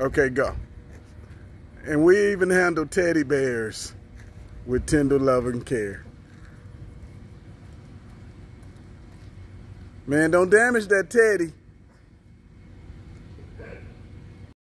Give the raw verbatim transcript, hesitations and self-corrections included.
Okay, go. And we even handle teddy bears with tender love and care. Man, don't damage that teddy.